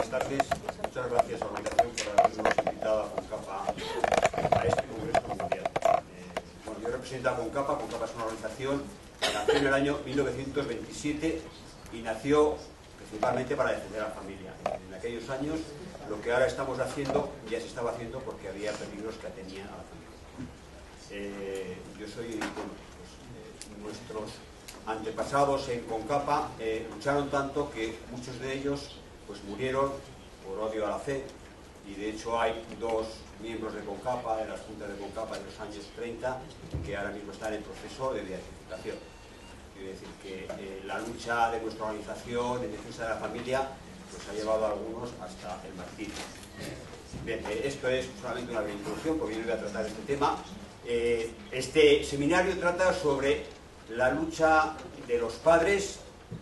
buenas tardes. Muchas gracias a la organización por habernos invitado a CONCAPA a este Congreso Mundial. Bueno, yo represento a CONCAPA. CONCAPA es una organización que nació en el año 1927 y nació principalmente para defender a la familia. En aquellos años, lo que ahora estamos haciendo ya se estaba haciendo porque había peligros que atenían a la familia. Yo soy, nuestros antepasados en CONCAPA lucharon tanto que muchos de ellos pues murieron por odio a la fe, y de hecho hay dos miembros de CONCAPA, de las juntas de CONCAPA de los años 30, que ahora mismo están en proceso de beatificación. Quiero decir que la lucha de nuestra organización en defensa de la familia pues ha llevado a algunos hasta el martirio. Bien, esto es solamente una breve introducción porque yo no voy a tratar este tema. Este seminario trata sobre la lucha de los padres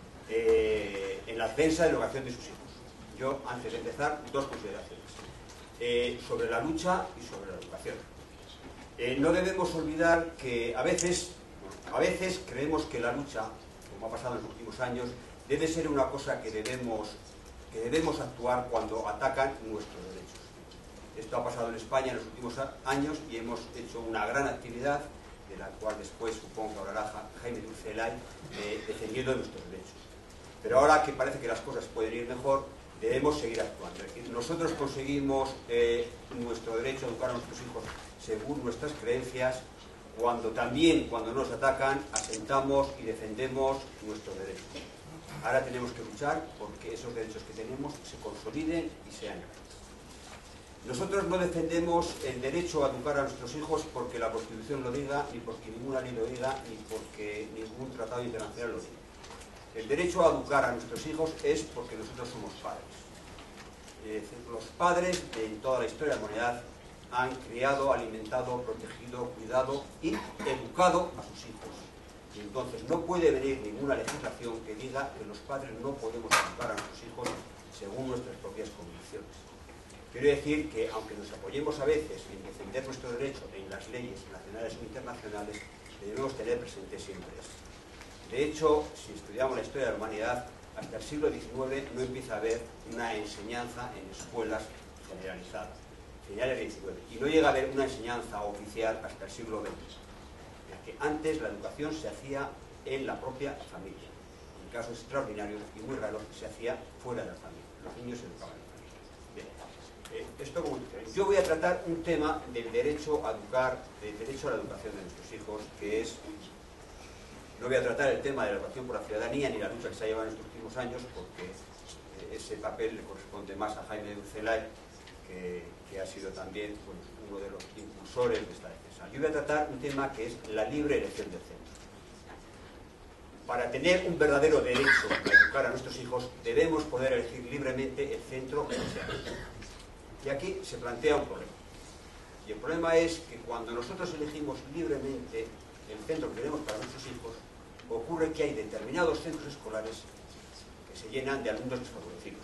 en la defensa de la educación de sus hijos. Yo, antes de empezar, dos consideraciones sobre la lucha y sobre la educación. No debemos olvidar que a veces creemos que la lucha, como ha pasado en los últimos años, debe ser una cosa que debemos actuar cuando atacan nuestros derechos. Esto ha pasado en España en los últimos años y hemos hecho una gran actividad, de la cual después supongo que hablará Jaime Dulcelay, defendiendo nuestros derechos. Pero ahora que parece que las cosas pueden ir mejor, debemos seguir actuando. Es decir, nosotros conseguimos nuestro derecho a educar a nuestros hijos según nuestras creencias, cuando nos atacan, asentamos y defendemos nuestros derechos. Ahora tenemos que luchar porque esos derechos que tenemos se consoliden y sean reales. Nosotros no defendemos el derecho a educar a nuestros hijos porque la Constitución lo diga, ni porque ninguna ley lo diga, ni porque ningún tratado internacional lo diga. El derecho a educar a nuestros hijos es porque nosotros somos padres. Es decir, los padres en toda la historia de la humanidad han criado, alimentado, protegido, cuidado y educado a sus hijos. Y entonces no puede venir ninguna legislación que diga que los padres no podemos educar a nuestros hijos según nuestras propias convicciones. Quiero decir que, aunque nos apoyemos a veces en defender nuestro derecho en las leyes nacionales o internacionales, debemos tener presente siempre esto. De hecho, si estudiamos la historia de la humanidad, hasta el siglo XIX no empieza a haber una enseñanza en escuelas generalizada, finales del XIX, y no llega a haber una enseñanza oficial hasta el siglo XX, ya que antes la educación se hacía en la propia familia, en casos extraordinarios y muy raros se hacía fuera de la familia, los niños se educaban en la familia. Bien. Esto como yo voy a tratar un tema del derecho a educar, del derecho a la educación de nuestros hijos, que es, no voy a tratar el tema de la educación por la ciudadanía ni la lucha que se ha llevado en estos últimos años, porque ese papel le corresponde más a Jaime Dulcelay, que ha sido también uno de los impulsores de esta defensa. Yo voy a tratar un tema que es la libre elección del centro. Para tener un verdadero derecho a educar a nuestros hijos, debemos poder elegir libremente el centro que deseamos. Y aquí se plantea un problema. Y el problema es que cuando nosotros elegimos libremente el centro que queremos para nuestros hijos, ocurre que hay determinados centros escolares que se llenan de alumnos desfavorecidos.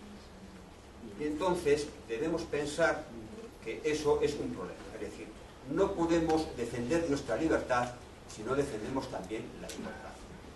Y entonces debemos pensar que eso es un problema. Es decir, no podemos defender nuestra libertad si no defendemos también la libertad.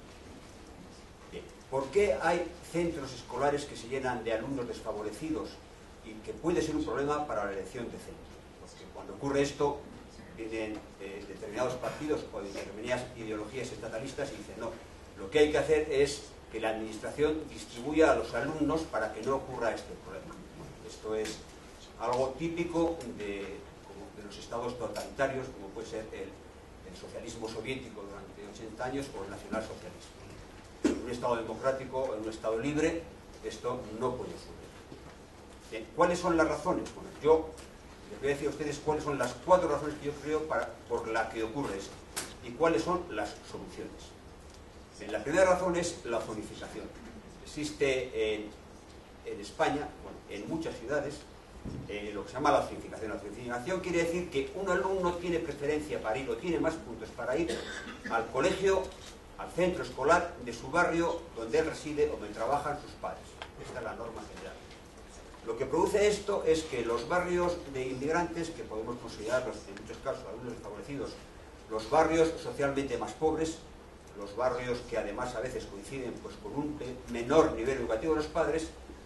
Bien. ¿Por qué hay centros escolares que se llenan de alumnos desfavorecidos y que puede ser un problema para la elección de centro? Porque cuando ocurre esto, vienen determinados partidos o determinadas ideologías estatalistas y dicen no, lo que hay que hacer es que la administración distribuya a los alumnos para que no ocurra este problema. Esto es algo típico de los estados totalitarios, como puede ser el socialismo soviético durante 80 años o el nacionalsocialismo. En un estado democrático, en un estado libre, esto no puede ocurrir. Bien, ¿cuáles son las razones? Bueno, yo les voy a decir a ustedes cuáles son las 4 razones que yo creo por las que ocurre esto y cuáles son las soluciones. Bien, la primera razón es la zonificación. Existe en España, bueno, en muchas ciudades, lo que se llama la zonificación. La zonificación quiere decir que un alumno tiene preferencia para ir o tiene más puntos para ir al colegio, al centro escolar de su barrio donde él reside o donde trabajan sus padres. Esta es la norma general. Lo que produce esto es que los barrios de inmigrantes, que podemos considerarlos en muchos casos alumnos desfavorecidos, los barrios socialmente más pobres, los barrios que además a veces coinciden pues, con un menor nivel educativo de los padres,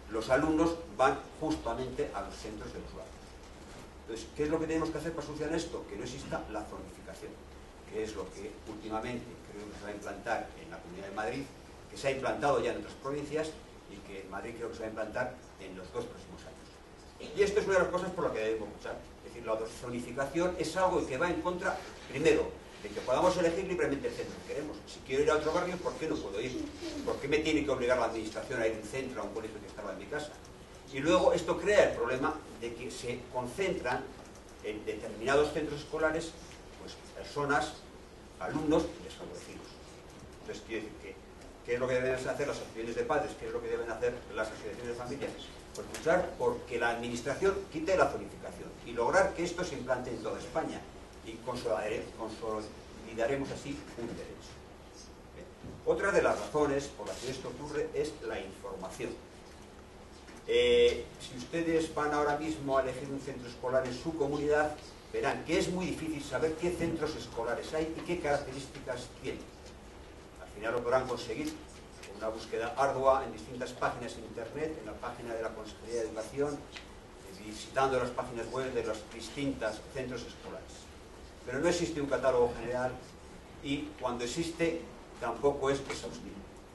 los alumnos van justamente a los centros de los barrios. Entonces, ¿qué es lo que tenemos que hacer para solucionar esto? Que no exista la zonificación, que es lo que últimamente creo que se va a implantar en la Comunidad de Madrid, que se ha implantado ya en otras provincias y que en Madrid creo que se va a implantar en los 2 próximos años. Y esto es una de las cosas por las que debemos luchar. Es decir, la zonificación es algo que va en contra, primero, de que podamos elegir libremente el centro que queremos. Si quiero ir a otro barrio, ¿por qué no puedo ir? ¿Por qué me tiene que obligar la administración a ir a un centro, a un colegio que estaba en mi casa? Y luego esto crea el problema de que se concentran en determinados centros escolares pues, personas, alumnos desfavorecidos. Entonces, quiero decir que ¿qué es lo que deben hacer las asociaciones de padres? ¿Qué es lo que deben hacer las asociaciones de familias? Pues luchar porque la administración quite la zonificación y lograr que esto se implante en toda España y consolidaremos así un derecho. Otra de las razones por las que esto ocurre es la información. Si ustedes van ahora mismo a elegir un centro escolar en su comunidad, verán que es muy difícil saber qué centros escolares hay y qué características tienen. Al final lo podrán conseguir con una búsqueda ardua en distintas páginas en Internet, en la página de la Consejería de Educación, visitando las páginas web de los distintos centros escolares. Pero no existe un catálogo general y cuando existe tampoco es exhaustivo.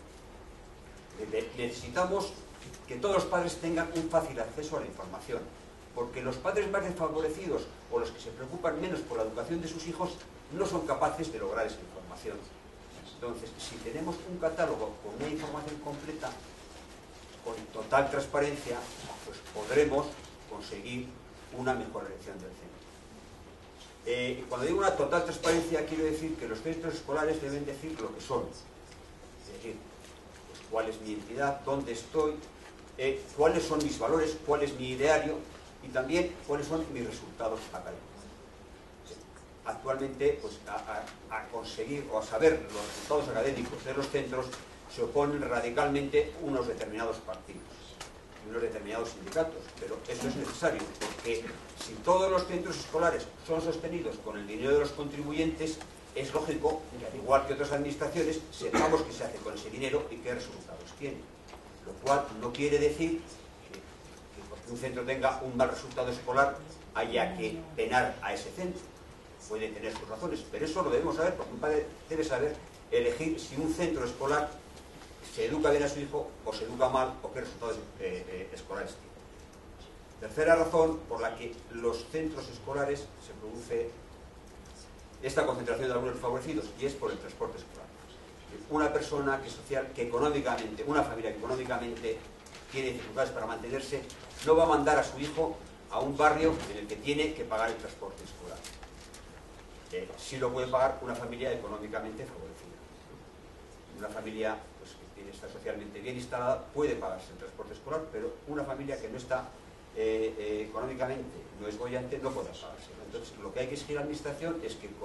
Necesitamos que todos los padres tengan un fácil acceso a la información, porque los padres más desfavorecidos o los que se preocupan menos por la educación de sus hijos no son capaces de lograr esa información. Entonces, si tenemos un catálogo con una información completa, con total transparencia, pues podremos conseguir una mejor elección del centro. Cuando digo una total transparencia, quiero decir que los centros escolares deben decir lo que son. Es decir, pues, cuál es mi entidad, dónde estoy, cuáles son mis valores, cuál es mi ideario y también cuáles son mis resultados académicos. Actualmente, pues, a conseguir o a saber los resultados académicos de los centros se oponen radicalmente unos determinados partidos y unos determinados sindicatos, pero eso es necesario, porque si todos los centros escolares son sostenidos con el dinero de los contribuyentes, es lógico que, al igual que otras administraciones, sepamos qué se hace con ese dinero y qué resultados tiene. Lo cual no quiere decir que porque un centro tenga un mal resultado escolar haya que penar a ese centro. Puede tener sus razones, pero eso lo debemos saber, porque un padre debe saber elegir si un centro escolar se educa bien a su hijo o se educa mal o qué resultados escolares tiene. Tercera razón por la que los centros escolares se produce esta concentración de alumnos desfavorecidos, y es por el transporte escolar. Una persona que social, que económicamente, una familia que económicamente tiene dificultades para mantenerse, no va a mandar a su hijo a un barrio en el que tiene que pagar el transporte escolar. Sí lo puede pagar una familia económicamente favorecida. Una familia pues, que está socialmente bien instalada puede pagarse el transporte escolar, pero una familia que no está económicamente, no es boyante, no puede pagarse. Entonces, lo que hay que exigir a la administración es que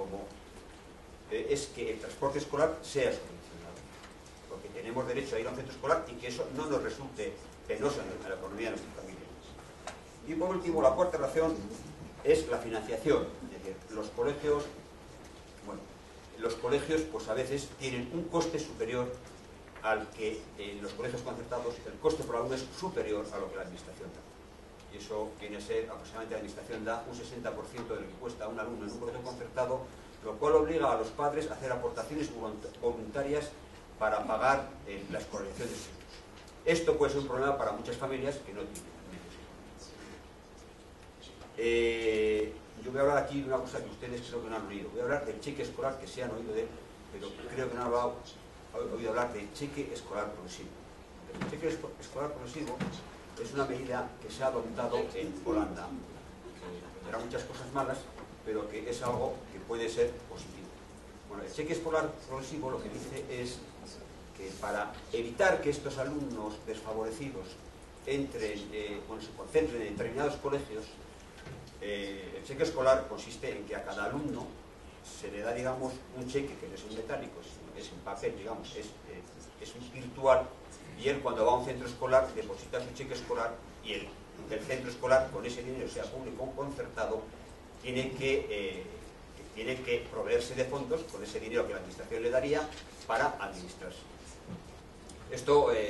el transporte escolar sea subvencionado, porque tenemos derecho a ir a un centro escolar y que eso no nos resulte penoso en la economía de nuestra familia. Y por último, la cuarta razón es la financiación. Es decir, los colegios pues a veces tienen un coste superior al que en los colegios concertados el coste por alumno es superior a lo que la administración da. Y eso viene a ser, aproximadamente la administración da un 60% de lo que cuesta un alumno en un colegio concertado, lo cual obliga a los padres a hacer aportaciones voluntarias para pagar la escolarización de sus hijos. Esto puede ser un problema para muchas familias que no tienen medios. Yo voy a hablar aquí de una cosa que ustedes creo que no han oído. Voy a hablar del cheque escolar, que se han oído de él, pero creo que no han oído hablar del cheque escolar progresivo. El cheque escolar progresivo es una medida que se ha adoptado en Holanda, que tendrá muchas cosas malas, pero que es algo que puede ser positivo. Bueno, el cheque escolar progresivo lo que dice es que para evitar que estos alumnos desfavorecidos se concentren en determinados colegios, el cheque escolar consiste en que a cada alumno se le da, digamos, un cheque que no es en metálico, sino es en papel, digamos, es un virtual, y él cuando va a un centro escolar deposita su cheque escolar y el centro escolar con ese dinero, sea público o concertado, tiene que proveerse de fondos con ese dinero que la administración le daría para administrarse. Esto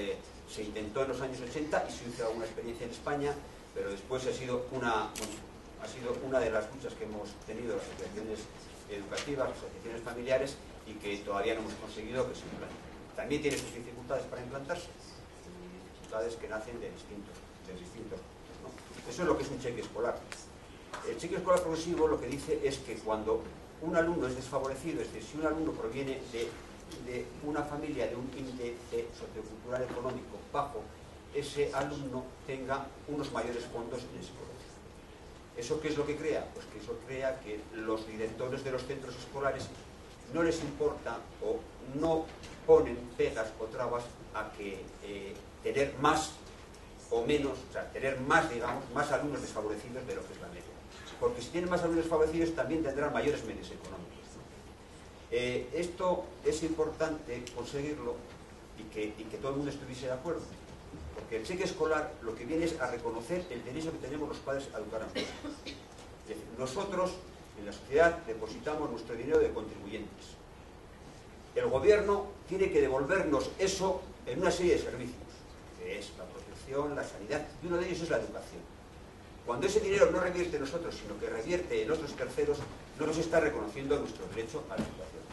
se intentó en los años 80 y se hizo alguna experiencia en España, pero después ha sido una de las luchas que hemos tenido las asociaciones educativas, las asociaciones familiares, y que todavía no hemos conseguido que se implante. También tiene sus dificultades para implantarse, dificultades que nacen de distintos puntos, ¿no? Eso es lo que es un cheque escolar. El cheque escolar progresivo lo que dice es que cuando un alumno es desfavorecido, es decir, si un alumno proviene de una familia de un índice sociocultural económico bajo, ese alumno tenga unos mayores fondos en ese colegio. ¿Eso qué es lo que crea? Pues que eso crea que los directores de los centros escolares no les importa o no ponen pegas o trabas a que tener más o menos, o sea, tener más, digamos, más alumnos desfavorecidos de lo que es la media. Porque si tienen más alumnos desfavorecidos también tendrán mayores medios económicos, ¿no? Esto es importante conseguirlo y que todo el mundo estuviese de acuerdo. Porque el cheque escolar lo que viene es a reconocer el derecho que tenemos los padres a educar a nuestros hijos. Es decir, nosotros en la sociedad depositamos nuestro dinero de contribuyentes. El gobierno tiene que devolvernos eso en una serie de servicios, que es la protección, la sanidad, y uno de ellos es la educación. Cuando ese dinero no revierte en nosotros, sino que revierte en otros terceros, no nos está reconociendo nuestro derecho a la educación.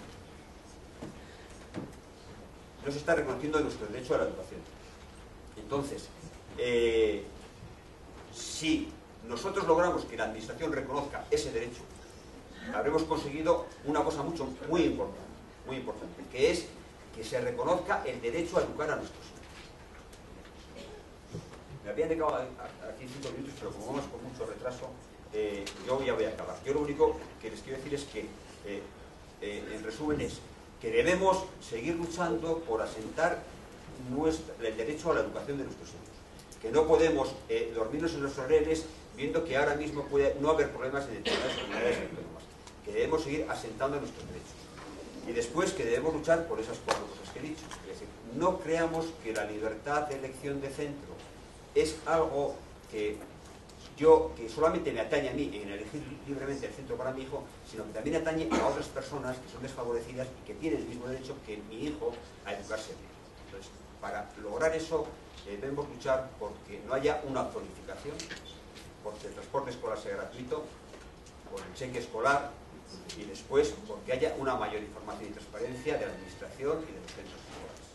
No se está reconociendo nuestro derecho a la educación. Entonces, si nosotros logramos que la administración reconozca ese derecho, habremos conseguido una cosa muy importante, que es que se reconozca el derecho a educar a nuestros hijos. Me habían dejado aquí 5 minutos, pero como vamos con mucho retraso, yo ya voy a acabar. Yo lo único que les quiero decir es que, en resumen, es que debemos seguir luchando por asentar el derecho a la educación de nuestros hijos. Que no podemos dormirnos en los laureles viendo que ahora mismo puede no haber problemas en determinadas comunidades autónomas. Que debemos seguir asentando nuestros derechos. Y después que debemos luchar por esas 4 cosas que he dicho. Es decir, no creamos que la libertad de elección de centro es algo que solamente me atañe a mí en elegir libremente el centro para mi hijo, sino que también atañe a otras personas que son desfavorecidas y que tienen el mismo derecho que mi hijo a educarse bien. Entonces, para lograr eso debemos luchar porque no haya una zonificación, porque el transporte escolar sea gratuito, por el cheque escolar y después porque haya una mayor información y transparencia de la administración y de los centros escolares.